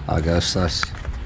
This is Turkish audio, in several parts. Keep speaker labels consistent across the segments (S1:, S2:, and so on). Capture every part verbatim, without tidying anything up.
S1: Arkadaşlar.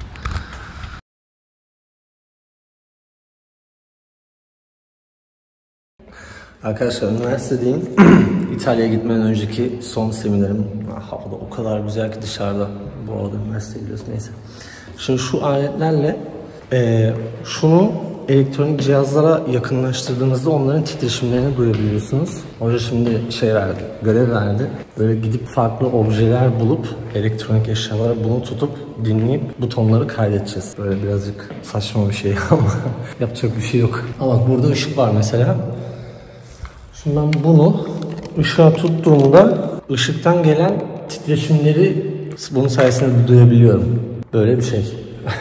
S1: Arkadaşlar üniversitedeyim. İtalya'ya gitmeden önceki son seminerim. Havada o kadar güzel ki dışarıda. Bu arada üniversiteye gidiyoruz, neyse. Şimdi şu aletlerle e, şunu elektronik cihazlara yakınlaştırdığınızda onların titreşimlerini duyabiliyorsunuz. Hoca şimdi şey verdi, görev verdi. Böyle gidip farklı objeler bulup elektronik eşyalara bunu tutup dinleyip butonları kaydedeceğiz. Böyle birazcık saçma bir şey ama yapacak bir şey yok. Ama burada ışık var mesela. Şimdi ben bunu ışığa tuttuğumda ışıktan gelen titreşimleri bunun sayesinde duyabiliyorum. Böyle bir şey.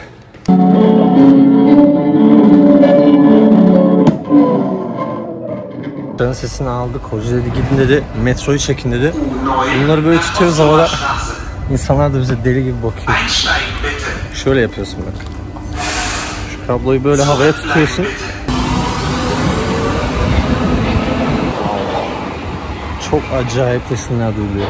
S1: Canın sesini aldık. Hoca dedi gidin dedi metroyu çekin dedi. Bunları böyle tutuyoruz havada. İnsanlar da bize deli gibi bakıyor. Şöyle yapıyorsun bak. Şu kabloyu böyle havaya tutuyorsun. Çok acayip resimler duyuluyor.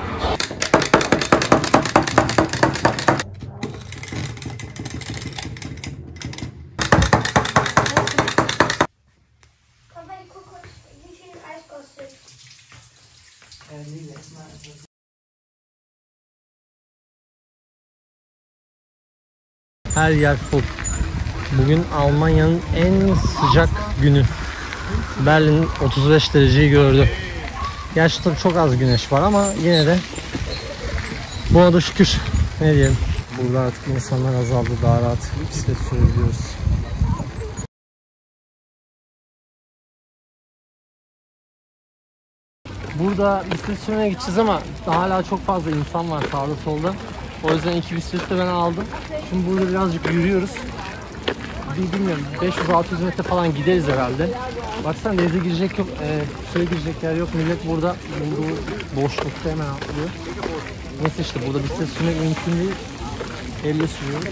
S1: Her yer full. Bugün Almanya'nın en sıcak günü. Berlin otuz beş dereceyi gördü. Gerçi tabii çok az güneş var ama yine de bu arada şükür, ne diyelim. Burada artık insanlar azaldı, daha rahat bisiklet sürebiliyoruz. Burada bisiklet sürmeye gideceğiz ama hala çok fazla insan var sağda solda. O yüzden iki bisikleti de ben aldım. Şimdi burada birazcık yürüyoruz. Bir bilmiyorum, beş yüz altı yüz metre falan gideriz herhalde. Baksana denize girecek yok, e, suya girecek yer yok. Millet burada bulduğu boşlukta hemen atlıyor. Neyse işte burada bisiklet sürmek mümkün değil. Elle sürüyoruz.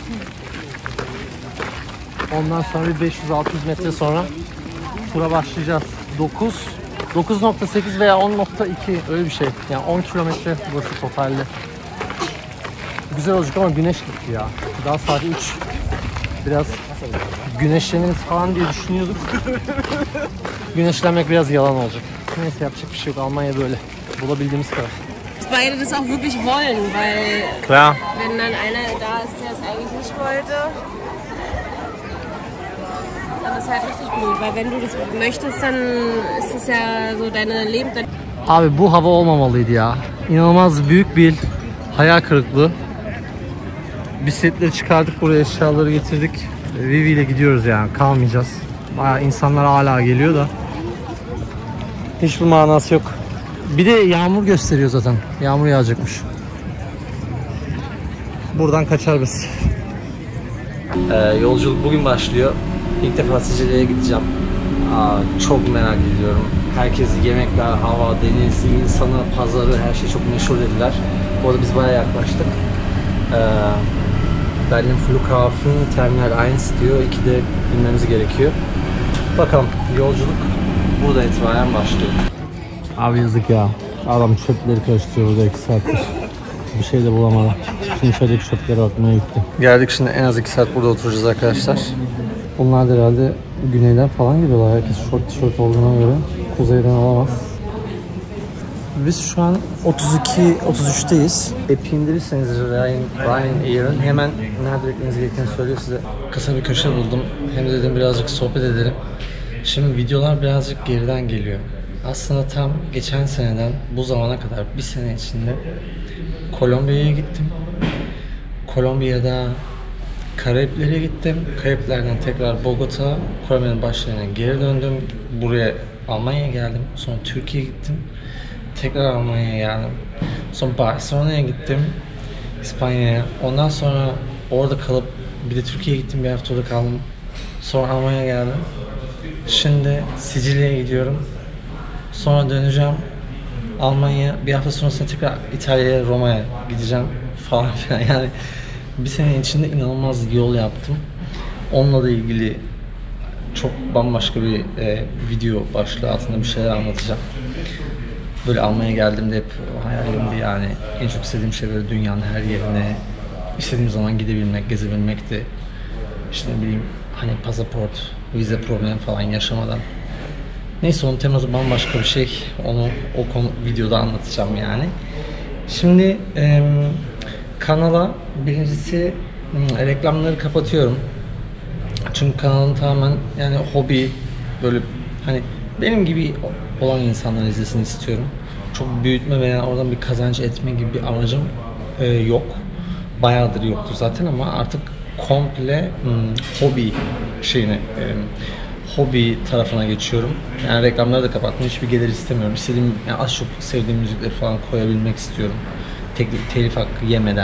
S1: Ondan sonra bir beş yüz altı yüz metre sonra tura başlayacağız. dokuz dokuz nokta sekiz veya on nokta iki öyle bir şey. Yani on kilometre burası totalde. Güzel olacak ama güneş gitti ya. Daha saat üç. Biraz güneşleniriz falan diye düşünüyorduk. Güneşlenmek biraz yalan olacak. Neyse yapacak bir şey yok. Almanya böyle. Bulabildiğimiz kadar.
S2: Beide das auch wirklich wollen, weil
S1: Klar.
S2: wenn dann einer da ist, der es eigentlich nicht wollte, dann ist halt richtig blöd, weil wenn du das möchtest, dann ist es ja so deine Leben.
S1: Abi bu hava olmamalıydı ya. İnanılmaz büyük bir hayal kırıklığı. Bisikletleri çıkardık, buraya eşyaları getirdik. Vivi ile gidiyoruz yani, kalmayacağız. Bayağı insanlar hala geliyor da hiçbir manası yok. Bir de yağmur gösteriyor zaten. Yağmur yağacakmış. Buradan kaçar biz. Ee, yolculuk bugün başlıyor. İlk defa Sicilya'ya gideceğim. Aa, çok merak ediyorum. Herkes yemekler, hava, deniz, insanı, pazarı, her şey çok meşhur dediler. Bu arada biz bayağı yaklaştık. Ee, Berlin Flughafen Terminal bir diyor. ikide binmemiz gerekiyor. Bakalım, yolculuk burada itibaren başlıyor. Abi yazık ya. Adam çöpleri karıştırıyor burada iki saattir. Bir şey de bulamadım. Şimdi şöyle çöplere bakmaya gitti. Geldik, şimdi en az iki saat burada oturacağız arkadaşlar. Bunlar da herhalde güneyden falan geliyorlar. Herkes short tişört olduğuna göre kuzeyden alamaz. Biz şu an otuz iki otuz üçteyiz. App'i indirirseniz Ryanair'ın hemen nerede beklemeniz gerektiğini söylüyor size. Kısa bir köşe buldum. Hem de dedim birazcık sohbet edelim. Şimdi videolar birazcık geriden geliyor. Aslında tam geçen seneden bu zamana kadar bir sene içinde Kolombiya'ya gittim. Kolombiya'da Karayipler'e gittim. Karayipler'den tekrar Bogota, Kolombiya'nın başlarına geri döndüm. Buraya Almanya'ya geldim. Sonra Türkiye'ye gittim. Tekrar Almanya'ya geldim. Sonra Barcelona'ya gittim. İspanya'ya. Ondan sonra orada kalıp bir de Türkiye'ye gittim. Bir hafta orada kaldım. Sonra Almanya'ya geldim. Şimdi Sicilya'ya gidiyorum. Sonra döneceğim Almanya. Bir hafta sonrasında tekrar İtalya'ya, Roma'ya gideceğim falan filan. Yani bir sene içinde inanılmaz yol yaptım. Onunla da ilgili çok bambaşka bir e, video başlığı altında bir şeyler anlatacağım. Böyle Almanya'ya geldiğimde hep hayalimdi yani. En çok istediğim şey böyle dünyanın her yerine istediğim zaman gidebilmek, gezebilmekti. İşte ne bileyim hani pasaport, vize problemi falan yaşamadan. Neyse onun teması bambaşka bir şey. Onu o konu videoda anlatacağım yani. Şimdi e, kanala birincisi e, reklamları kapatıyorum. Çünkü kanalın tamamen yani hobi böyle hani benim gibi olan insanlar izlesin istiyorum. Çok büyütme veya oradan bir kazanç etme gibi bir amacım e, yok. Bayağıdır yoktu zaten ama artık komple hmm, hobi şeyine e, hobi tarafına geçiyorum. Yani reklamları da kapattım. Hiçbir gelir istemiyorum. İstediğim, yani az çok sevdiğim müzikleri falan koyabilmek istiyorum. Teknik telif hakkı yemeden.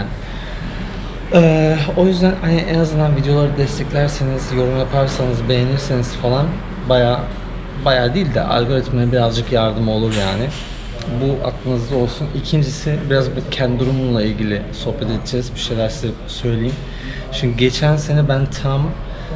S1: Ee, o yüzden hani en azından videoları desteklerseniz, yorum yaparsanız, beğenirseniz falan baya baya değil de algoritmaya birazcık yardım olur yani. Bu aklınızda olsun. İkincisi biraz kendi durumumla ilgili sohbet edeceğiz. Bir şeyler size söyleyeyim. Şimdi geçen sene ben tam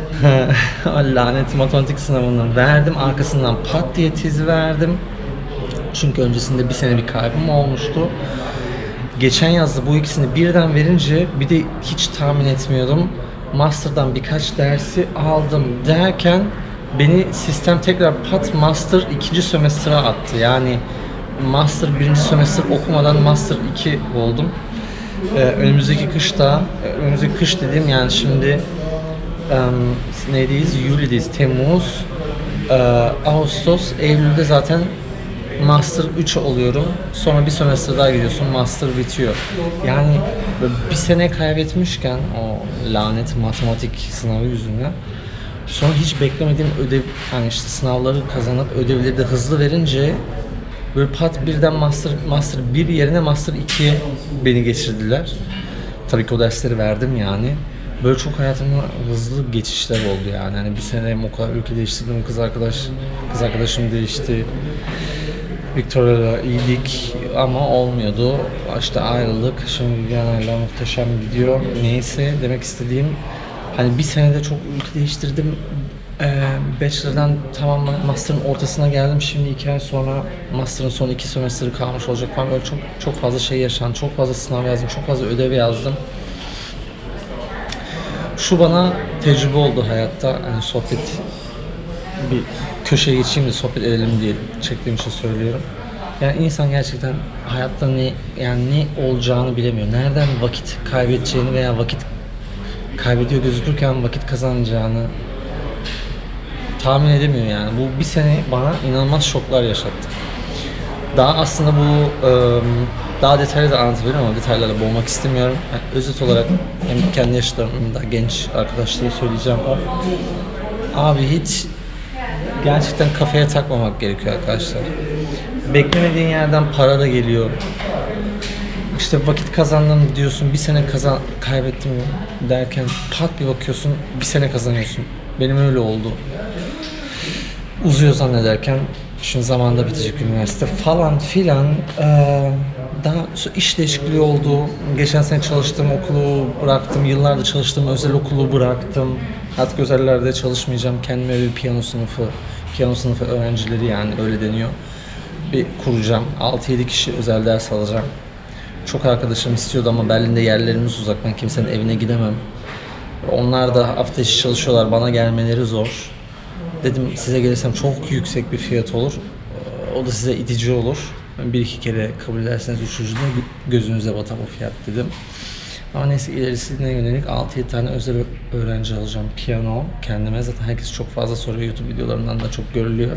S1: lanet matematik sınavını verdim. Arkasından pat diye tezi verdim. Çünkü öncesinde bir sene bir kaybım olmuştu. Geçen yazda bu ikisini birden verince bir de hiç tahmin etmiyordum. Master'dan birkaç dersi aldım derken beni sistem tekrar pat Master ikinci sömestre attı. Yani Master birinci sömestr okumadan Master iki oldum. Ee, önümüzdeki kışta, önümüzdeki kış dediğim yani şimdi um, neydeyiz? Yuli'deyiz, Temmuz, e, Ağustos, Eylül'de zaten Master üç oluyorum. Sonra bir sömestr daha gidiyorsun, Master bitiyor. Yani bir sene kaybetmişken o lanet matematik sınavı yüzünden sonra hiç beklemediğim ödev, hani işte sınavları kazanıp ödevleri de hızlı verince böyle pat birden Master Master bir yerine Master ikiye beni geçirdiler. Tabii ki o dersleri verdim yani. Böyle çok hayatımda hızlı geçişler oldu yani. Hani bir sene o kadar ülke değiştirdim, kız arkadaş kız arkadaşım değişti. Victoria'yla iyiydik ama olmuyordu. İşte ayrıldık. Şimdi Viviana'yla muhteşem gidiyor. Neyse demek istediğim hani bir senede çok ülke değiştirdim. Ee, Bachelor'dan tamam Master'ın ortasına geldim. Şimdi iki ay sonra Master'ın son iki sömestrı kalmış olacak falan. Böyle çok çok fazla şey yaşandı. Çok fazla sınav yazdım. Çok fazla ödev yazdım. Şu bana tecrübe oldu hayatta. Hani sohbet bir köşeye geçeyim de sohbet edelim diye çektiğim için söylüyorum. Yani insan gerçekten hayatta ne yani ne olacağını bilemiyor. Nereden vakit kaybedeceğini veya vakit kaybediyor gözükürken vakit kazanacağını tahmin edemiyor yani. Bu bir sene bana inanılmaz şoklar yaşattı. Daha aslında bu ıı, daha detaylı da anlatabilirim ama detaylarla boğmak istemiyorum. Yani özet olarak hem kendi yaşlarımda genç arkadaşlara söyleyeceğim o. Abi hiç gerçekten kafaya takmamak gerekiyor arkadaşlar. Beklemediğin yerden para da geliyor. İşte vakit kazandım diyorsun, bir sene kazan kaybettim derken pat bir bakıyorsun, bir sene kazanıyorsun. Benim öyle oldu. Uzuyor zannederken şimdi zamanda bitecek üniversite falan filan. Ee, daha iş değişikliği oldu. Geçen sene çalıştığım okulu bıraktım. Yıllardır çalıştığım özel okulu bıraktım. Artık özellerde çalışmayacağım. Kendime bir piyano sınıfı, piyano sınıfı öğrencileri yani öyle deniyor. Bir kuracağım. altı yedi kişi özel ders alacağım. Çok arkadaşım istiyordu ama Berlin'de yerlerimiz uzak. Ben kimsenin evine gidemem. Onlar da hafta içi çalışıyorlar. Bana gelmeleri zor. Dedim size gelirsem çok yüksek bir fiyat olur. O da size itici olur. Bir iki kere kabul ederseniz üçüncüde gözünüze batar o fiyat dedim. Ama neyse ilerisine yönelik altı yedi tane özel öğrenci alacağım. Piyano kendime. Zaten herkes çok fazla soruyor. YouTube videolarından da çok görülüyor.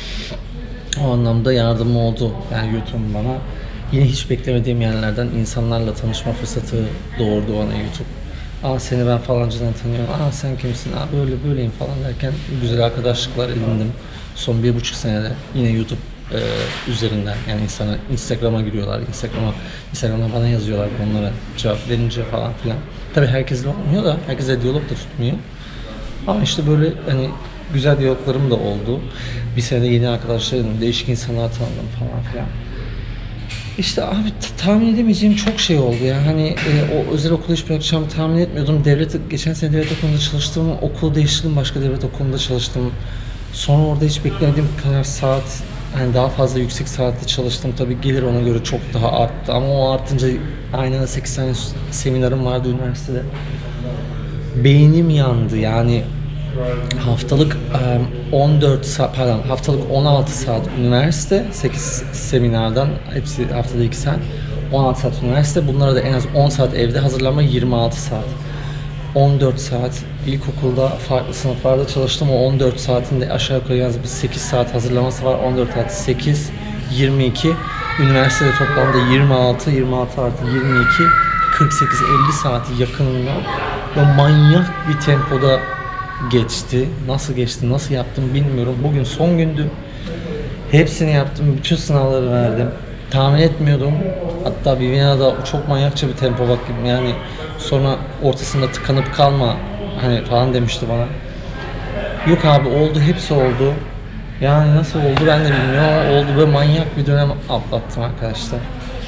S1: O anlamda yardımı oldu. Yani YouTube'un bana yine hiç beklemediğim yerlerden insanlarla tanışma fırsatı doğurdu bana YouTube. Aa seni ben falancıdan tanıyorum. Aa sen kimsin? Aa böyle böyleyim falan derken güzel arkadaşlıklar edindim. Son bir buçuk senede yine YouTube e, üzerinden yani insana Instagram'a giriyorlar. Instagram'a Instagram'a bana yazıyorlar. Onlara cevap verince falan filan. Tabii herkesle olmuyor da herkese diyalog da tutmuyor. Ama işte böyle hani güzel diyaloglarım da oldu. Bir senede yeni arkadaşlar edindim. Değişik insanlar tanıdım falan filan. İşte abi tahmin edemeyeceğim çok şey oldu ya. Hani e, o özel okulu hiç bırakacağımı tahmin etmiyordum. Devlet geçen sene devlet okulunda çalıştım. Okulu değiştirdim, başka devlet okulunda çalıştım. Sonra orada hiç beklemediğim kadar saat hani daha fazla yüksek saatte çalıştım. Tabii gelir ona göre çok daha arttı. Ama o artınca aynı sekiz tane seminerim vardı üniversitede. Beynim yandı yani. Haftalık on dört saat, pardon haftalık on altı saat üniversite, sekiz seminerden hepsi haftada iki saat, on altı saat üniversite, bunlara da en az on saat evde hazırlanma, yirmi altı saat. on dört saat ilkokulda farklı sınıflarda çalıştım. O on dört saatinde aşağı yukarı yalnız bir sekiz saat hazırlaması var. on dört saat sekiz, yirmi iki. Üniversitede toplamda yirmi altı, yirmi altı artı yirmi iki, kırk sekiz elli saati yakınında. Ve manyak bir tempoda geçti. Nasıl geçti, nasıl yaptım bilmiyorum. Bugün son gündü. Hepsini yaptım. Bütün sınavları verdim. Tahmin etmiyordum. Hatta Viviana'da çok manyakça bir tempo baktım. Yani sonra ortasında tıkanıp kalma hani falan demişti bana. Yok abi oldu, hepsi oldu. Yani nasıl oldu ben de bilmiyorum. Oldu ve manyak bir dönem atlattım arkadaşlar.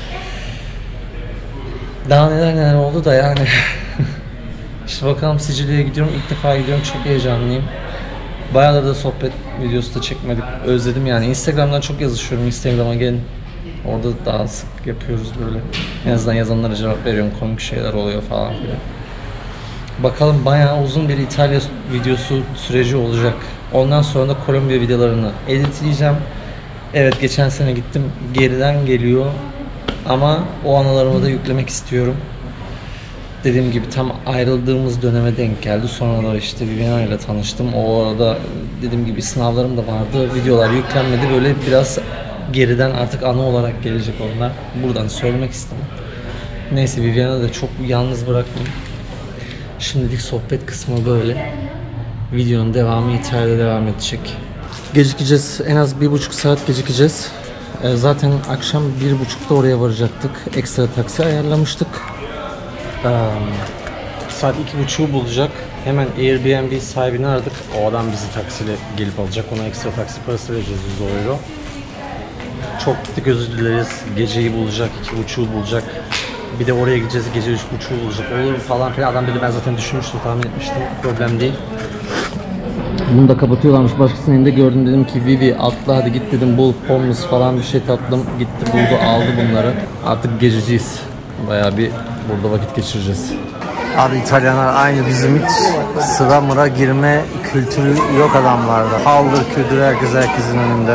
S1: Daha neler neler oldu da yani. İşte bakalım, Sicilya'ya gidiyorum. İlk defa gidiyorum. Çok heyecanlıyım. Bayağıdır da sohbet videosu da çekmedik. Özledim yani. Instagram'dan çok yazışıyorum. Instagram'a gelin. Orada daha sık yapıyoruz böyle. En azından yazanlara cevap veriyorum. Komik şeyler oluyor falan filan. Bakalım, bayağı uzun bir İtalya videosu süreci olacak. Ondan sonra da Kolombiya videolarını editleyeceğim. Evet, geçen sene gittim. Geriden geliyor. Ama o anılarımı da yüklemek istiyorum. Dediğim gibi tam ayrıldığımız döneme denk geldi. Sonra da işte Viviana ile tanıştım. O arada dediğim gibi sınavlarım da vardı. Videolar yüklenmedi. Böyle biraz geriden artık anı olarak gelecek onlar. Buradan söylemek istedim. Neyse, Viviana'yı da çok yalnız bırakmayayım. Şimdilik sohbet kısmı böyle. Videonun devamı İtalya'da devam edecek. Gecikeceğiz. En az bir buçuk saat gecikeceğiz. Ee, zaten akşam bir buçukta oraya varacaktık. Ekstra taksi ayarlamıştık. Ee, saat iki buçuğu bulacak. Hemen Airbnb sahibini aradık. O adam bizi taksiyle gelip alacak. Ona ekstra taksi parası vereceğiz, yüz euro. Çok gittik, özür dileriz. Geceyi bulacak, iki buçuğu bulacak. Bir de oraya gideceğiz, gece üç buçuğu bulacak. Olur falan filan. Adam dedi, ben zaten düşünmüştüm, tahmin etmiştim. Problem değil. Bunu da kapatıyorlarmış. Başkasının elinde gördüm, dedim ki Vivi atla hadi git dedim, bul pommes falan bir şey tatlım. Gitti buldu, aldı bunları. Artık gececiyiz. Bayağı bir burada vakit geçireceğiz. Abi İtalyanlar aynı bizim, hiç sıra mıra girme kültürü yok adamlarda. Haldır kültürü, herkes herkesin önünde.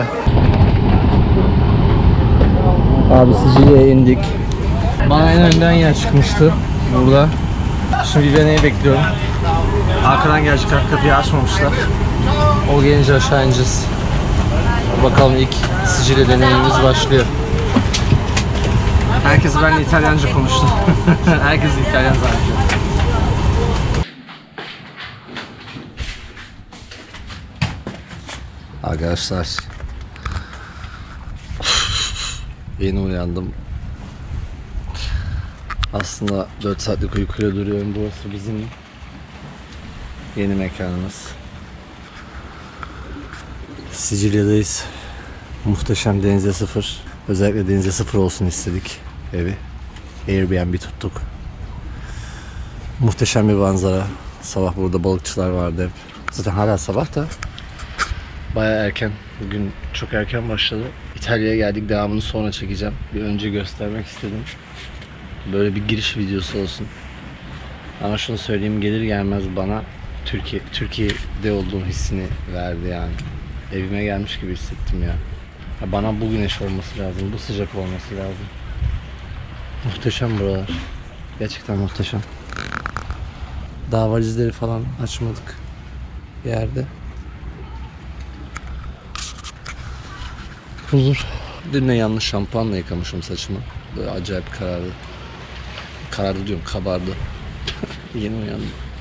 S1: Abi Sicilya'ya indik. Bana en önden yer çıkmıştı burada. Şimdi Viviana'yı bekliyorum. Arkadan gelecek, kapıyı açmamışlar. O gelince aşağı ineceğiz. Bakalım, ilk Sicilya deneyimimiz başlıyor. Herkes benimle İtalyanca konuştu. Herkes İtalyan zannediyor. Arkadaşlar, yeni uyandım. Aslında dört saatlik uykuyla duruyorum. Burası bizim yeni mekanımız. Sicilya'dayız. Muhteşem, denize sıfır. Özellikle denize sıfır olsun istedik evi. Airbnb tuttuk. Muhteşem bir manzara. Sabah burada balıkçılar vardı hep. Zaten hala sabah da bayağı erken. Bugün çok erken başladı. İtalya'ya geldik. Devamını sonra çekeceğim. Bir önce göstermek istedim. Böyle bir giriş videosu olsun. Ama şunu söyleyeyim, gelir gelmez bana Türkiye Türkiye'de olduğum hissini verdi yani. Evime gelmiş gibi hissettim ya. Ya bana bu güneş olması lazım, bu sıcak olması lazım. Muhteşem buralar. Gerçekten muhteşem. Daha valizleri falan açmadık yerde. Huzur. Dün de yanlış şampuanla yıkamışım saçımı. Böyle acayip karardı. Karardı diyorum, kabardı. Yeni uyandım.